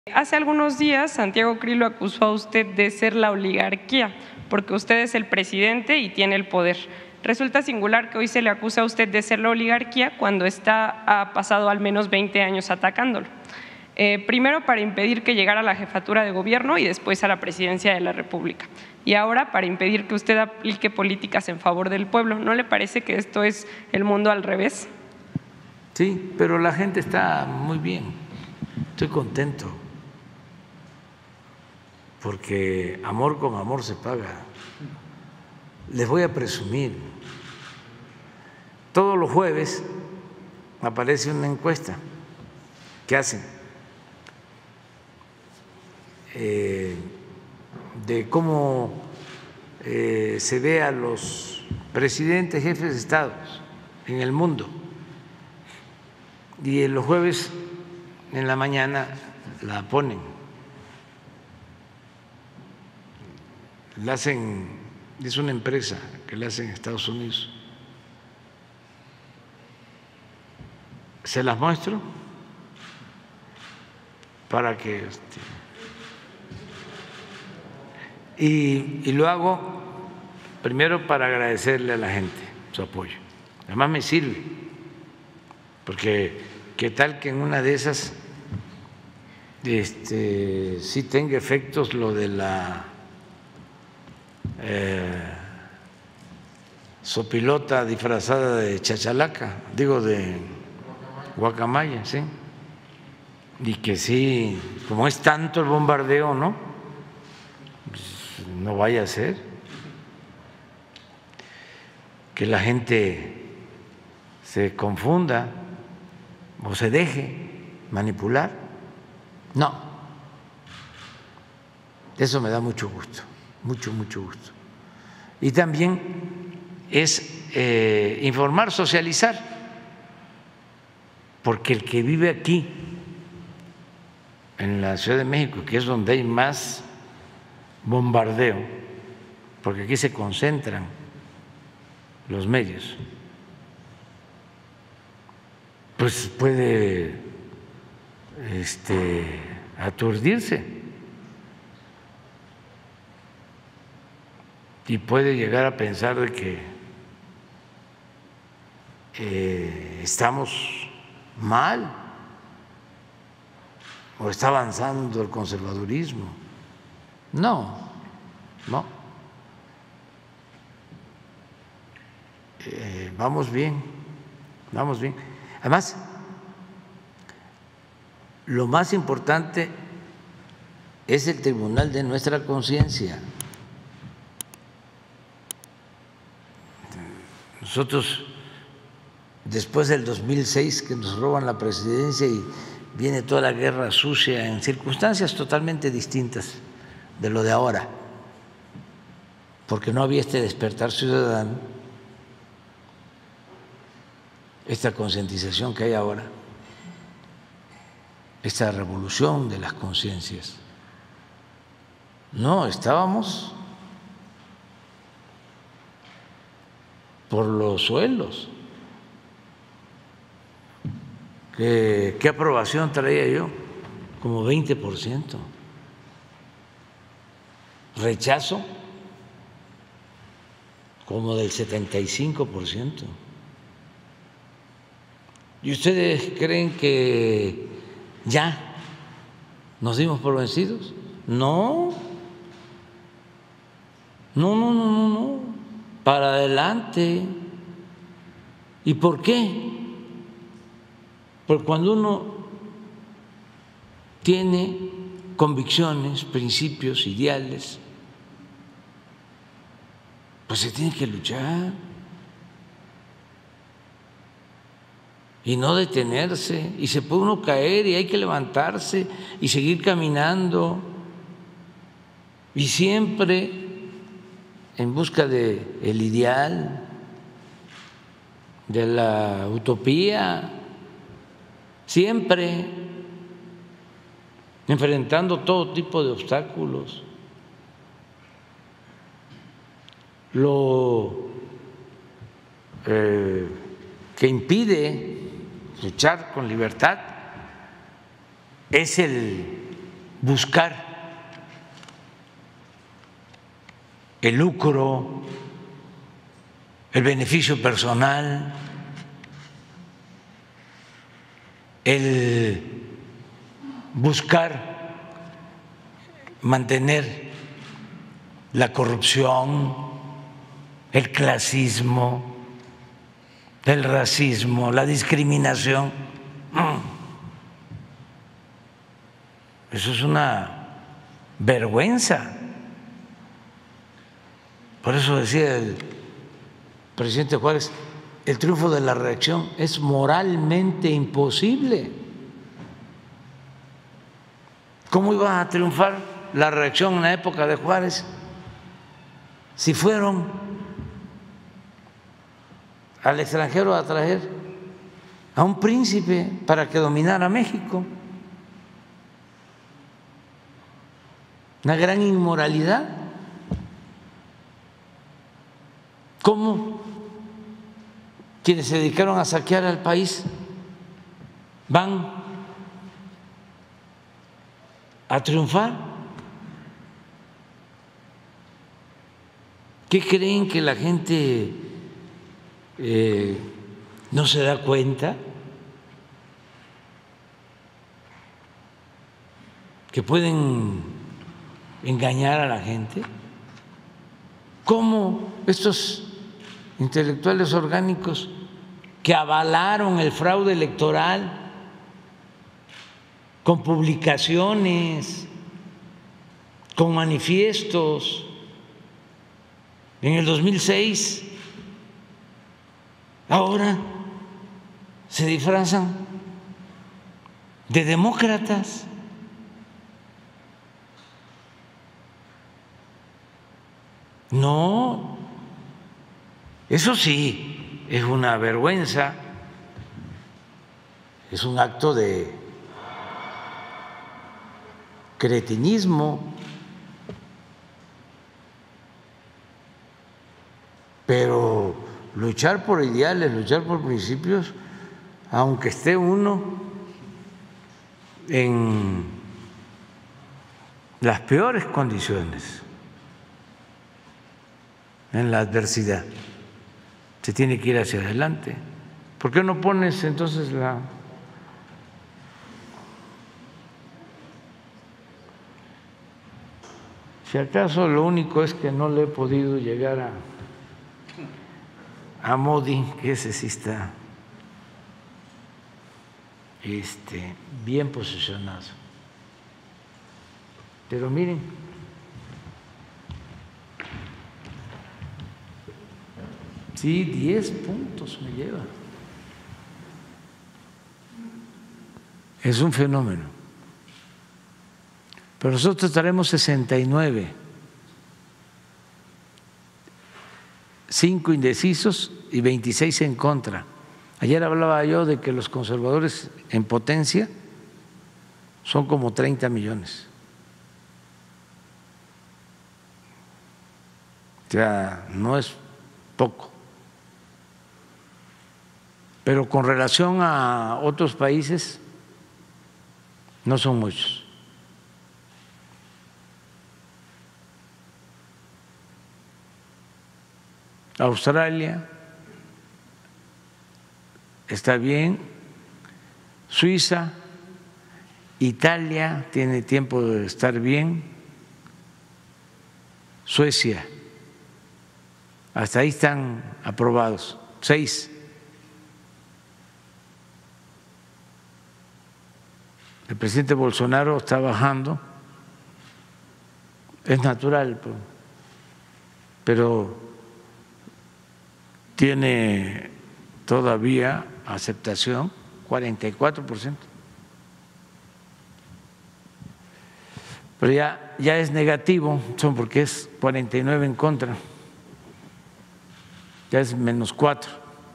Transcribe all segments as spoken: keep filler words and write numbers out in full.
Hace algunos días Santiago Krill lo acusó a usted de ser la oligarquía, porque usted es el presidente y tiene el poder. Resulta singular que hoy se le acusa a usted de ser la oligarquía cuando está, ha pasado al menos veinte años atacándolo. Eh, primero para impedir que llegara a la jefatura de gobierno y después a la presidencia de la República. Y ahora para impedir que usted aplique políticas en favor del pueblo. ¿No le parece que esto es el mundo al revés? Sí, pero la gente está muy bien. Estoy contento. Porque amor con amor se paga. Les voy a presumir. Todos los jueves aparece una encuesta que hacen eh, de cómo eh, se ve a los presidentes, jefes de estados en el mundo. Y los jueves en la mañana la ponen. La hacen, es una empresa que la hace en Estados Unidos. Se las muestro para que este, y, y lo hago primero para agradecerle a la gente su apoyo. Además me sirve, porque qué tal que en una de esas este, sí tenga efectos lo de la Eh, sopilota disfrazada de chachalaca, digo de guacamaya, ¿sí? Y que sí, como es tanto el bombardeo, ¿no? Pues no vaya a ser que la gente se confunda o se deje manipular. No, eso me da mucho gusto. Mucho, mucho gusto. Y también es eh, informar, socializar, porque el que vive aquí, en la Ciudad de México, que es donde hay más bombardeo, porque aquí se concentran los medios, pues puede este, aturdirse. Y puede llegar a pensar de que eh, estamos mal o está avanzando el conservadurismo. No, no. Eh, vamos bien, vamos bien. Además, lo más importante es el tribunal de nuestra conciencia. Nosotros, después del dos mil seis, que nos roban la presidencia y viene toda la guerra sucia en circunstancias totalmente distintas de lo de ahora, porque no había este despertar ciudadano, esta concientización que hay ahora, esta revolución de las conciencias. No, estábamos por los suelos. ¿Qué, qué aprobación traía yo? Como veinte por ciento. Rechazo como del setenta y cinco por ciento. ¿Y ustedes creen que ya nos dimos por vencidos? No, no, no, no, no, no. Para adelante. ¿Y por qué? Porque cuando uno tiene convicciones, principios, ideales, pues se tiene que luchar y no detenerse, y se puede uno caer y hay que levantarse y seguir caminando, y siempre en busca de el ideal, de la utopía, siempre enfrentando todo tipo de obstáculos. Lo eh, que impide luchar con libertad es el buscar el lucro, el beneficio personal, el buscar mantener la corrupción, el clasismo, el racismo, la discriminación. Eso es una vergüenza. Por eso decía el presidente Juárez, el triunfo de la reacción es moralmente imposible. ¿Cómo iba a triunfar la reacción en la época de Juárez si fueron al extranjero a traer a un príncipe para que dominara México? Una gran inmoralidad. ¿Cómo quienes se dedicaron a saquear al país van a triunfar? ¿Qué creen, que la gente eh, no se da cuenta que pueden engañar a la gente? ¿Cómo estos intelectuales orgánicos que avalaron el fraude electoral con publicaciones, con manifiestos en el dos mil seis, ahora se disfrazan de demócratas? No, eso sí es una vergüenza, es un acto de cretinismo, pero luchar por ideales, luchar por principios, aunque esté uno en las peores condiciones, en la adversidad, se tiene que ir hacia adelante. ¿Por qué no pones entonces la si acaso lo único es que no le he podido llegar a a Modi, que ese sí está este, bien posicionado. Pero miren, sí, diez puntos me lleva. Es un fenómeno. Pero nosotros estaremos sesenta y nueve, cinco indecisos y veintiséis en contra. Ayer hablaba yo de que los conservadores en potencia son como treinta millones. O sea, no es poco. Pero con relación a otros países, no son muchos. Australia está bien, Suiza, Italia tiene tiempo de estar bien, Suecia, hasta ahí están aprobados, seis. El presidente Bolsonaro está bajando, es natural, pero tiene todavía aceptación, cuarenta y cuatro por ciento. Pero ya, ya es negativo, son porque es cuarenta y nueve en contra, ya es menos cuatro.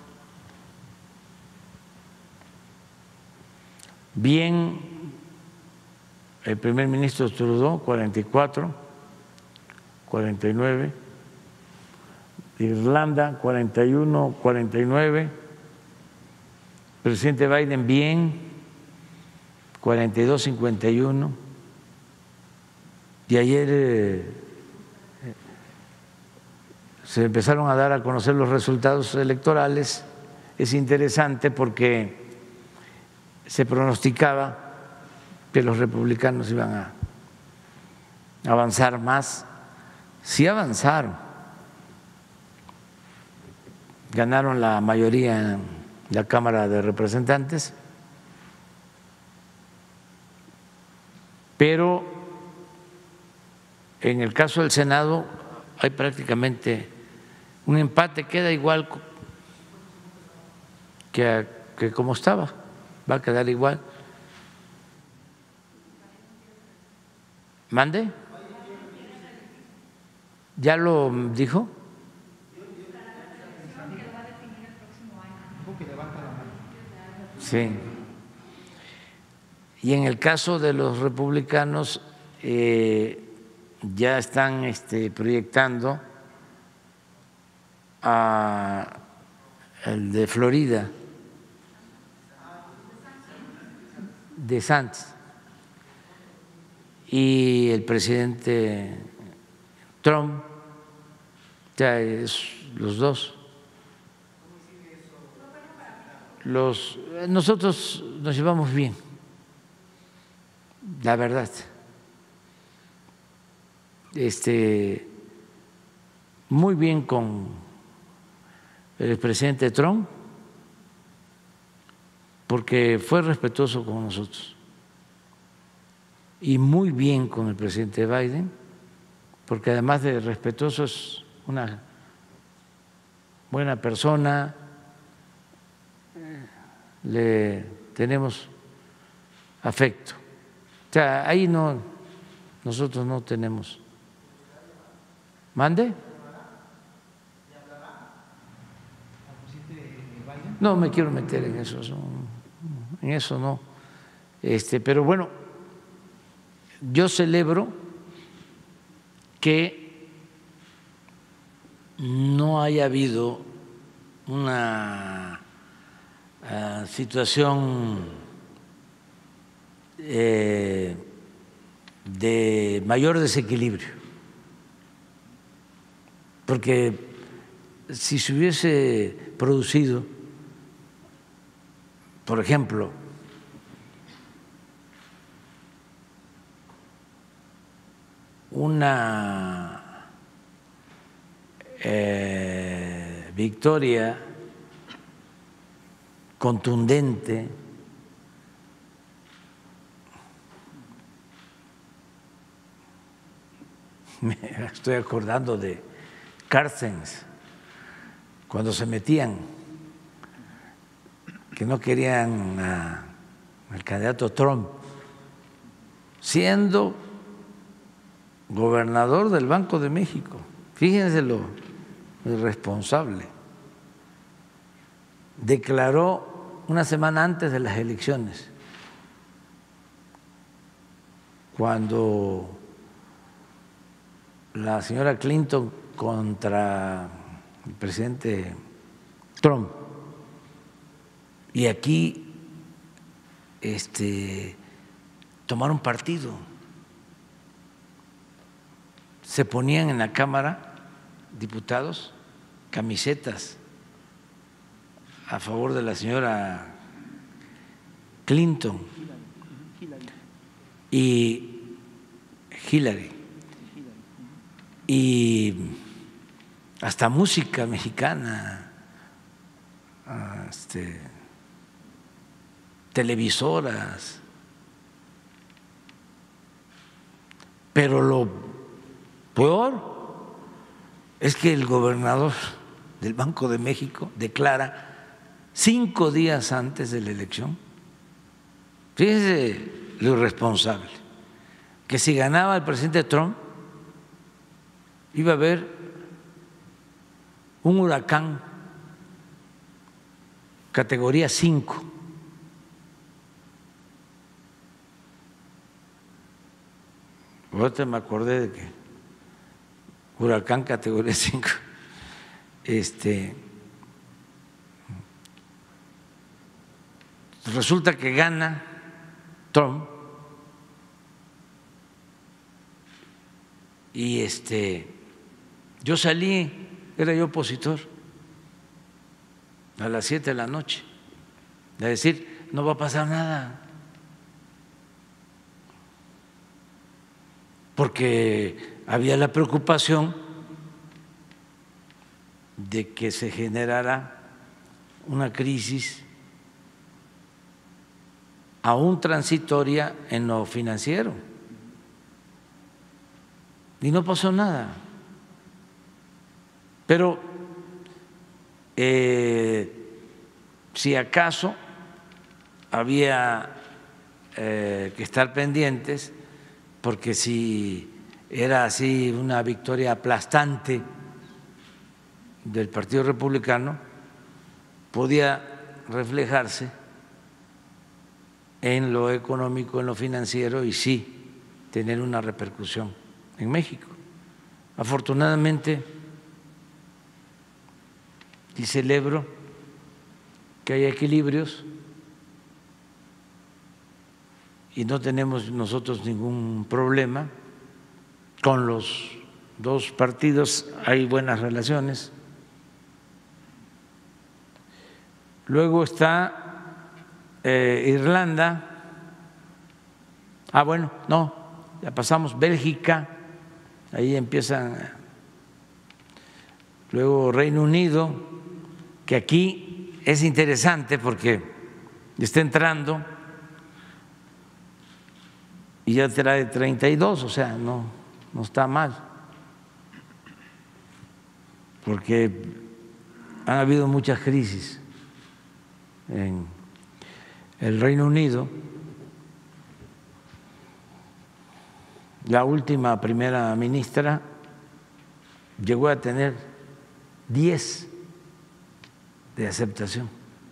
Bien, el primer ministro Trudeau, cuarenta y cuatro, cuarenta y nueve. Irlanda, cuarenta y uno, cuarenta y nueve. Presidente Biden, bien, cuarenta y dos, cincuenta y uno. Y ayer eh, se empezaron a dar a conocer los resultados electorales. Es interesante porque se pronosticaba que los republicanos iban a avanzar más. Sí avanzaron, ganaron la mayoría en la Cámara de Representantes, pero en el caso del Senado hay prácticamente un empate, queda igual que, que como estaba, va a quedar igual. ¿Mande? ¿Ya lo dijo? Sí. Y en el caso de los republicanos eh, ya están este, proyectando a el de Florida, de Santos, y el presidente Trump, ya es los dos. Los, nosotros nos llevamos bien, la verdad. Este, muy bien con el presidente Trump, porque fue respetuoso con nosotros, y muy bien con el presidente Biden, porque además de respetuoso es una buena persona, le tenemos afecto. O sea, ahí no, nosotros no tenemos. ¿Mande? No me quiero meter en eso, en eso no. Este, pero bueno, yo celebro que no haya habido una uh, situación eh, de mayor desequilibrio, porque si se hubiese producido, por ejemplo, una eh, victoria contundente, me estoy acordando de Carstens, cuando se metían, que no querían a, al candidato Trump, siendo gobernador del Banco de México. Fíjense lo irresponsable. Declaró una semana antes de las elecciones, cuando la señora Clinton contra el presidente Trump, y aquí este, tomaron partido, se ponían en la Cámara diputados camisetas a favor de la señora Clinton y Hillary, y hasta música mexicana, este, televisoras. Pero lo peor es que el gobernador del Banco de México declara cinco días antes de la elección, fíjense lo irresponsable, que si ganaba el presidente Trump iba a haber un huracán categoría cinco. Ahorita me acordé de que huracán categoría cinco. Este, resulta que gana Trump y este, yo salí, era yo opositor, a las siete de la noche, a decir, no va a pasar nada, porque había la preocupación de que se generara una crisis aún transitoria en lo financiero. Y no pasó nada. Pero eh, si acaso había eh, que estar pendientes, porque si era así una victoria aplastante del Partido Republicano, podía reflejarse en lo económico, en lo financiero y sí tener una repercusión en México. Afortunadamente, y celebro que haya equilibrios y no tenemos nosotros ningún problema con los dos partidos, hay buenas relaciones. Luego está eh, Irlanda, ah bueno, no, ya pasamos, Bélgica, ahí empiezan, luego Reino Unido, que aquí es interesante porque está entrando y ya trae treinta y dos, o sea, no, no está mal, porque han habido muchas crisis en el Reino Unido. La última primera ministra llegó a tener diez de aceptación.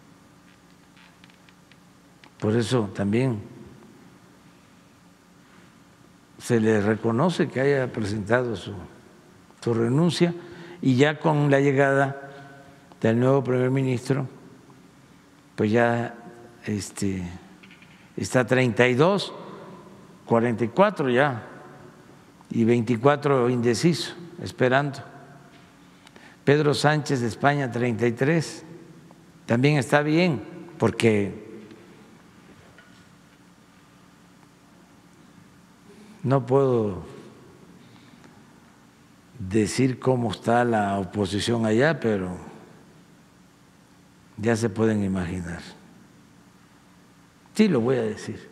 Por eso también se le reconoce que haya presentado su, su renuncia, y ya con la llegada del nuevo primer ministro, pues ya este, está treinta y dos, cuarenta y cuatro ya, y veinticuatro indeciso, esperando. Pedro Sánchez de España, treinta y tres, también está bien, porque no puedo decir cómo está la oposición allá, pero ya se pueden imaginar. Sí, lo voy a decir.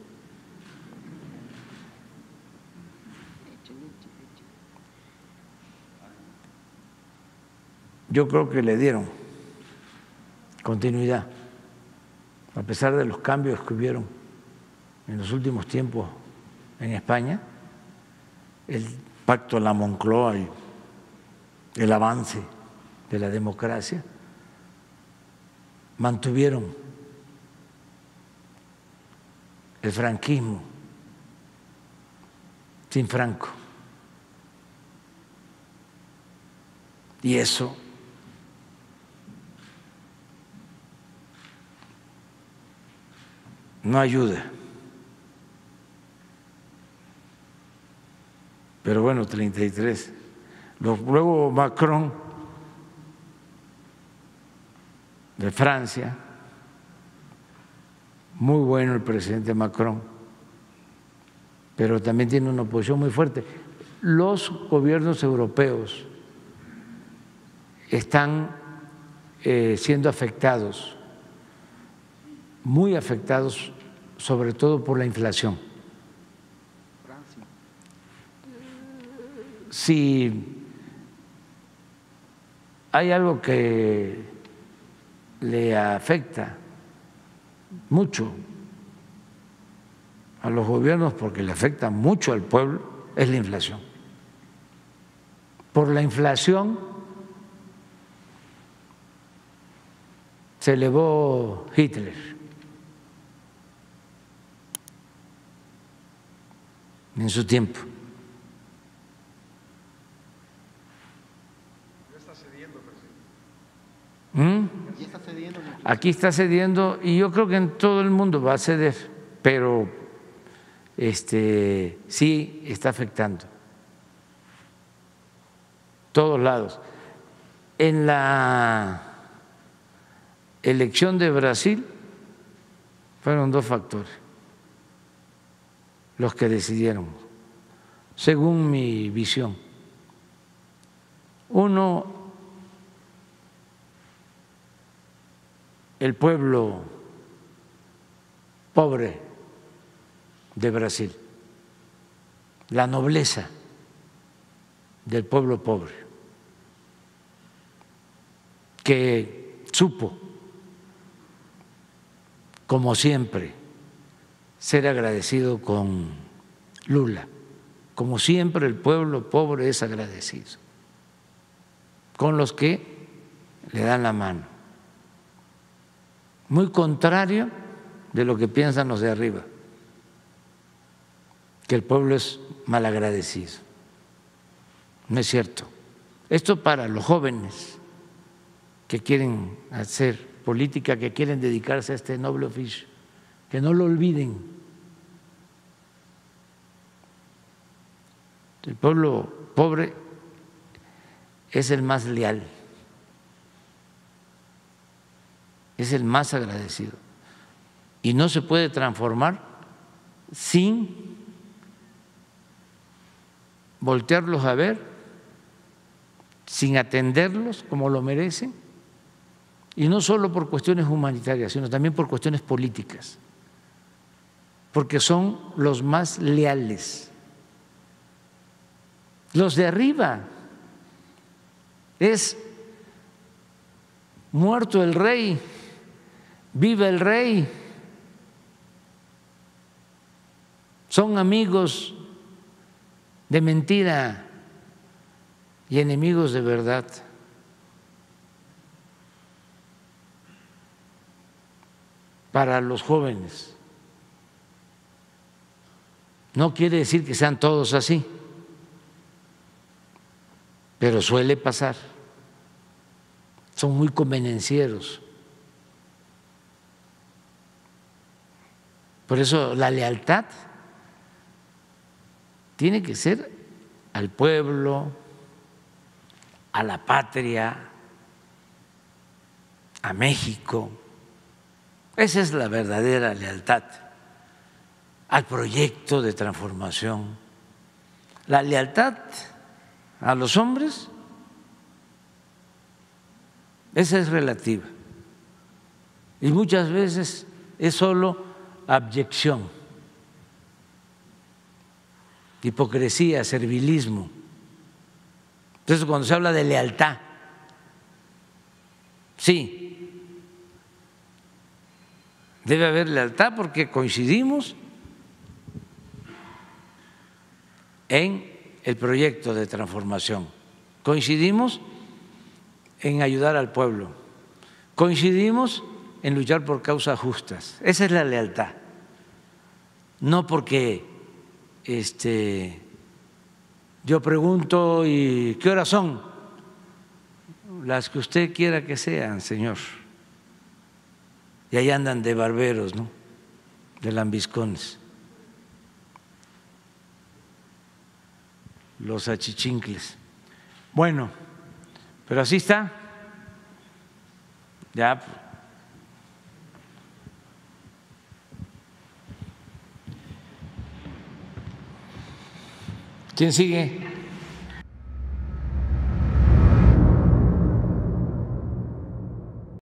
Yo creo que le dieron continuidad, a pesar de los cambios que hubieron en los últimos tiempos en España, el pacto de la Moncloa y el avance de la democracia, mantuvieron el franquismo sin Franco. Y eso no ayuda. Pero bueno, treinta y tres. Luego Macron, de Francia, muy bueno el presidente Macron, pero también tiene una oposición muy fuerte. Los gobiernos europeos están eh, siendo afectados, muy afectados, sobre todo por la inflación. Si hay algo que le afecta mucho a los gobiernos, porque le afecta mucho al pueblo, es la inflación. Por la inflación se elevó Hitler en su tiempo. ¿Mm? Aquí está cediendo y yo creo que en todo el mundo va a ceder, pero este, sí está afectando todos lados. En la elección de Brasil fueron dos factores los que decidieron, según mi visión. Uno, el pueblo pobre de Brasil, la nobleza del pueblo pobre, que supo, como siempre, ser agradecido con Lula, como siempre el pueblo pobre es agradecido con los que le dan la mano, muy contrario de lo que piensan los de arriba, que el pueblo es malagradecido. No es cierto. Esto para los jóvenes que quieren hacer política, que quieren dedicarse a este noble oficio, que no lo olviden. El pueblo pobre es el más leal, es el más agradecido y no se puede transformar sin voltearlos a ver, sin atenderlos como lo merecen, y no solo por cuestiones humanitarias, sino también por cuestiones políticas, porque son los más leales. Los de arriba es muerto el rey, viva el rey, son amigos de mentira y enemigos de verdad. Para los jóvenes, no quiere decir que sean todos así, pero suele pasar. Son muy convenencieros. Por eso la lealtad tiene que ser al pueblo, a la patria, a México. Esa es la verdadera lealtad, al proyecto de transformación. La lealtad a los hombres, esa es relativa y muchas veces es solo abyección, hipocresía, servilismo. Entonces, cuando se habla de lealtad, sí, debe haber lealtad porque coincidimos en el proyecto de transformación, coincidimos en ayudar al pueblo, coincidimos en luchar por causas justas. Esa es la lealtad, no porque este, yo pregunto y ¿qué horas son? Las que usted quiera que sean, señor. Y ahí andan de barberos, ¿no? De lambiscones, los achichincles. Bueno, pero así está. Ya. ¿Quién sigue?